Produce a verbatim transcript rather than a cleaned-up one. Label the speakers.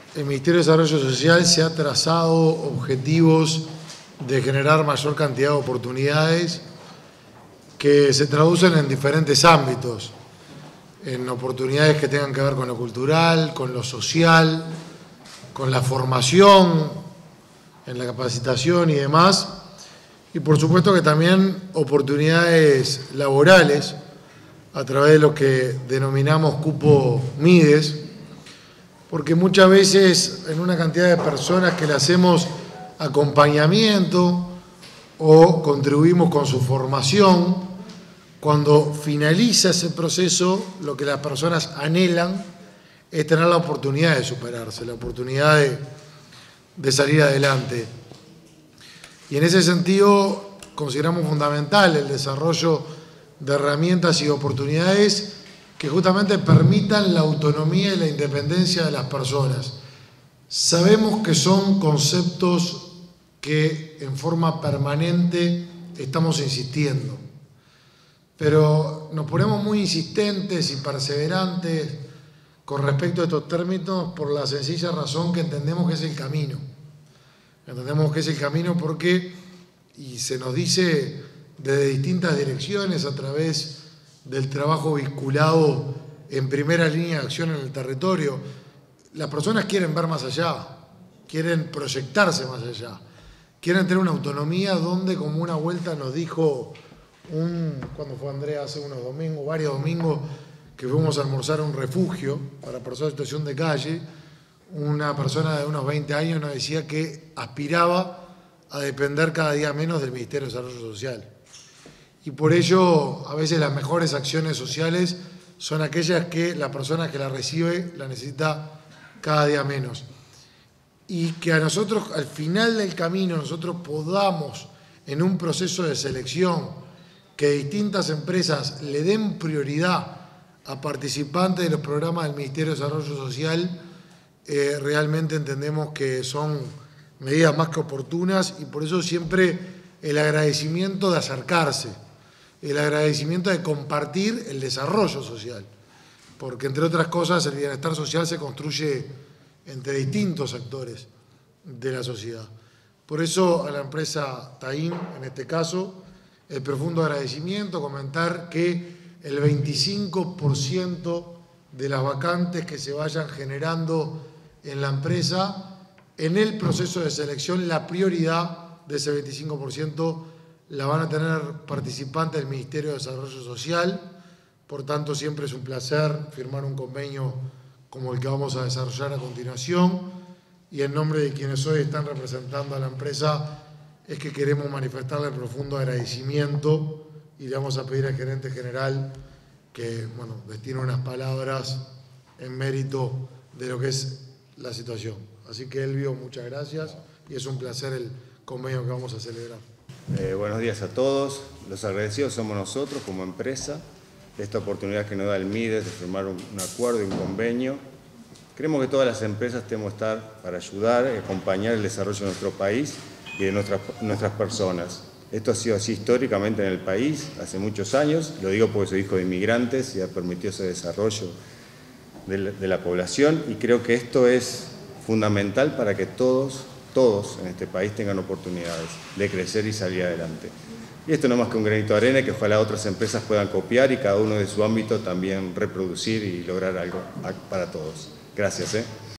Speaker 1: el Ministerio de Desarrollo Social se ha trazado objetivos de generar mayor cantidad de oportunidades que se traducen en diferentes ámbitos, en oportunidades que tengan que ver con lo cultural, con lo social, con la formación, en la capacitación y demás, y por supuesto que también oportunidades laborales a través de lo que denominamos cupo Mides, porque muchas veces en una cantidad de personas que le hacemos acompañamiento o contribuimos con su formación, cuando finaliza ese proceso, lo que las personas anhelan es tener la oportunidad de superarse, la oportunidad de, de salir adelante. Y en ese sentido consideramos fundamental el desarrollo de herramientas y oportunidades que justamente permitan la autonomía y la independencia de las personas. Sabemos que son conceptos que en forma permanente estamos insistiendo, pero nos ponemos muy insistentes y perseverantes con respecto a estos términos por la sencilla razón que entendemos que es el camino. Entendemos que es el camino porque, y se nos dice desde distintas direcciones a través del trabajo vinculado en primera línea de acción en el territorio, las personas quieren ver más allá, quieren proyectarse más allá, quieren tener una autonomía donde, como una vuelta nos dijo, un, cuando fue Andrea hace unos domingos, varios domingos, que fuimos a almorzar a un refugio para personas en situación de calle, una persona de unos veinte años nos decía que aspiraba a depender cada día menos del Ministerio de Desarrollo Social. Y por ello, a veces las mejores acciones sociales son aquellas que la persona que la recibe la necesita cada día menos. Y que a nosotros, al final del camino, nosotros podamos, en un proceso de selección, que distintas empresas le den prioridad a participantes de los programas del Ministerio de Desarrollo Social, eh, realmente entendemos que son medidas más que oportunas y por eso siempre el agradecimiento de acercarse, el agradecimiento de compartir el desarrollo social, porque entre otras cosas el bienestar social se construye entre distintos actores de la sociedad. Por eso a la empresa Taim, en este caso, el profundo agradecimiento, comentar que el veinticinco por ciento de las vacantes que se vayan generando en la empresa, en el proceso de selección, la prioridad de ese veinticinco por ciento la van a tener participantes del Ministerio de Desarrollo Social. Por tanto, siempre es un placer firmar un convenio como el que vamos a desarrollar a continuación. Y en nombre de quienes hoy están representando a la empresa, es que queremos manifestarle el profundo agradecimiento y le vamos a pedir al gerente general que, bueno, destine unas palabras en mérito de lo que es la situación. Así que, Elvio, muchas gracias y es un placer el convenio que vamos a celebrar.
Speaker 2: Eh, buenos días a todos. Los agradecidos somos nosotros como empresa de esta oportunidad que nos da el Mides de firmar un, un acuerdo y un convenio. Creemos que todas las empresas tenemos que estar para ayudar y acompañar el desarrollo de nuestro país y de nuestras, nuestras personas. Esto ha sido así históricamente en el país, hace muchos años. Lo digo porque soy hijo de inmigrantes y ha permitido ese desarrollo de la, de la población y creo que esto es fundamental para que todos todos en este país tengan oportunidades de crecer y salir adelante. Y esto no es más que un granito de arena que ojalá otras empresas puedan copiar y cada uno de su ámbito también reproducir y lograr algo para todos. Gracias. ¿eh?